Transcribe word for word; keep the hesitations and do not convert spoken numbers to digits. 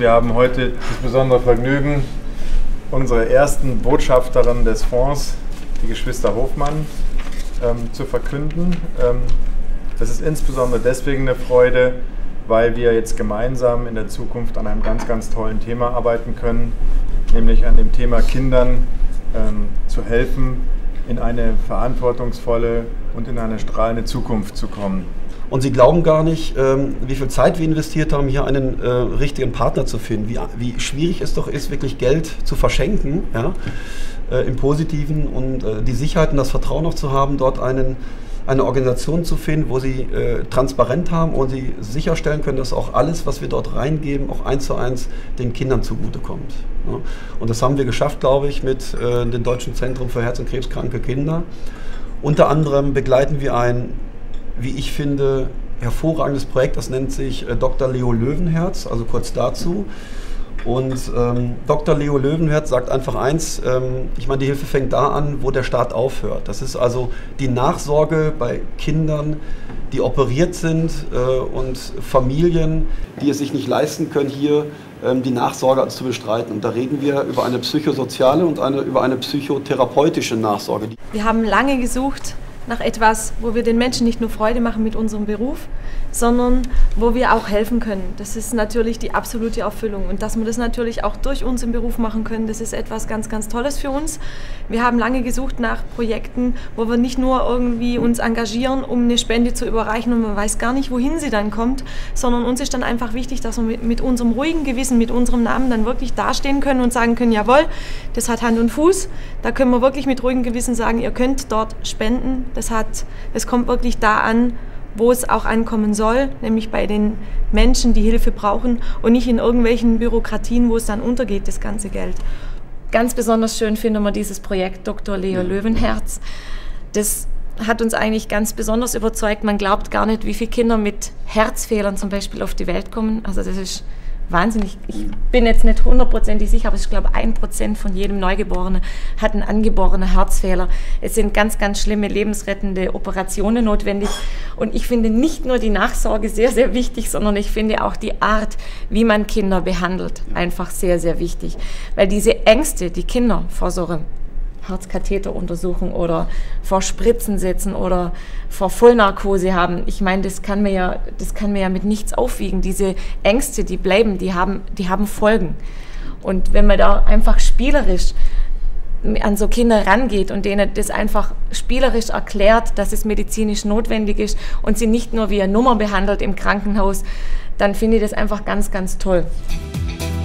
Wir haben heute das besondere Vergnügen, unsere ersten Botschafterin des Fonds, die Geschwister Hofmann, ähm, zu verkünden. Ähm, das ist insbesondere deswegen eine Freude, weil wir jetzt gemeinsam in der Zukunft an einem ganz, ganz tollen Thema arbeiten können, nämlich an dem Thema Kindern ähm, zu helfen, in eine verantwortungsvolle und in eine strahlende Zukunft zu kommen. Und Sie glauben gar nicht, ähm, wie viel Zeit wir investiert haben, hier einen äh, richtigen Partner zu finden, wie, wie schwierig es doch ist, wirklich Geld zu verschenken, ja, äh, im Positiven, und äh, die Sicherheit und das Vertrauen noch zu haben, dort einen, eine Organisation zu finden, wo Sie äh, transparent haben und Sie sicherstellen können, dass auch alles, was wir dort reingeben, auch eins zu eins den Kindern zugutekommt. Ja. Und das haben wir geschafft, glaube ich, mit äh, dem Deutschen Zentrum für Herz- und Krebskranke Kinder. Unter anderem begleiten wir ein, wie ich finde, hervorragendes Projekt, das nennt sich äh, Doktor Leo Löwenherz, also kurz dazu. Und ähm, Doktor Leo Löwenherz sagt einfach eins, ähm, ich meine, die Hilfe fängt da an, wo der Staat aufhört. Das ist also die Nachsorge bei Kindern, die operiert sind äh, und Familien, die es sich nicht leisten können, hier ähm, die Nachsorge zu bestreiten. Und da reden wir über eine psychosoziale und eine, über eine psychotherapeutische Nachsorge. Wir haben lange gesucht nach etwas, wo wir den Menschen nicht nur Freude machen mit unserem Beruf, sondern wo wir auch helfen können. Das ist natürlich die absolute Erfüllung. Und dass wir das natürlich auch durch unseren Beruf machen können, das ist etwas ganz, ganz Tolles für uns. Wir haben lange gesucht nach Projekten, wo wir nicht nur irgendwie uns engagieren, um eine Spende zu überreichen und man weiß gar nicht, wohin sie dann kommt, sondern uns ist dann einfach wichtig, dass wir mit, mit unserem ruhigen Gewissen, mit unserem Namen dann wirklich dastehen können und sagen können, jawohl, das hat Hand und Fuß. Da können wir wirklich mit ruhigem Gewissen sagen, ihr könnt dort spenden. Das hat, das kommt wirklich da an, wo es auch ankommen soll, nämlich bei den Menschen, die Hilfe brauchen und nicht in irgendwelchen Bürokratien, wo es dann untergeht, das ganze Geld. Ganz besonders schön finden wir dieses Projekt Doktor Leo Löwenherz. Das hat uns eigentlich ganz besonders überzeugt. Man glaubt gar nicht, wie viele Kinder mit Herzfehlern zum Beispiel auf die Welt kommen. Also das ist wahnsinnig. Ich bin jetzt nicht hundertprozentig sicher, aber ich glaube, ein Prozent von jedem Neugeborenen hat einen angeborenen Herzfehler. Es sind ganz, ganz schlimme, lebensrettende Operationen notwendig. Und ich finde nicht nur die Nachsorge sehr, sehr wichtig, sondern ich finde auch die Art, wie man Kinder behandelt, einfach sehr, sehr wichtig. Weil diese Ängste, die Kinder vor so einer Herzkatheteruntersuchung oder vor Spritzen setzen oder vor Vollnarkose haben. Ich meine, das kann mir ja, das kann mir ja mit nichts aufwiegen. Diese Ängste, die bleiben, die haben, die haben Folgen. Und wenn man da einfach spielerisch an so Kinder rangeht und denen das einfach spielerisch erklärt, dass es medizinisch notwendig ist und sie nicht nur wie eine Nummer behandelt im Krankenhaus, dann finde ich das einfach ganz, ganz toll.